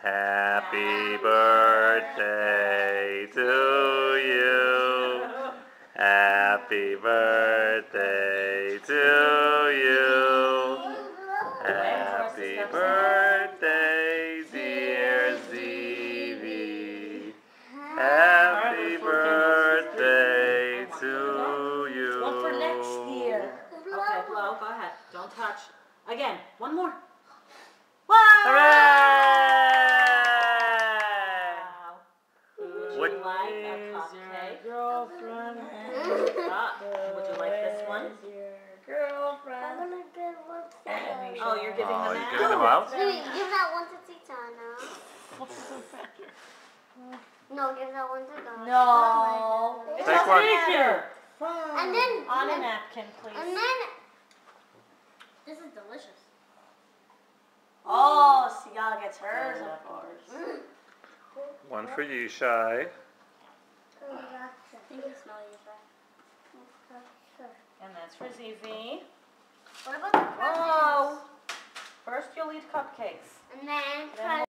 Happy birthday to you. Happy birthday to you. Happy birthday, dear Zevie. Happy birthday to you. One for next year. Okay, blow. Go ahead. Don't touch. Again. One more. Hooray! Would you like a cupcake? Girlfriend. Would you like this one? Girlfriend. I'm gonna give one to Oh, you're giving them you're out? giving them out? Give that one to Titana. No, give that one to God. No. It's Take a one. picture. And then On a napkin, please. And then this is delicious. Oh, Sigal gets hers, of course. One for you, Shy. I think you smell you, And that's for Zevie. What about the presents? Oh. First you'll eat cupcakes. And then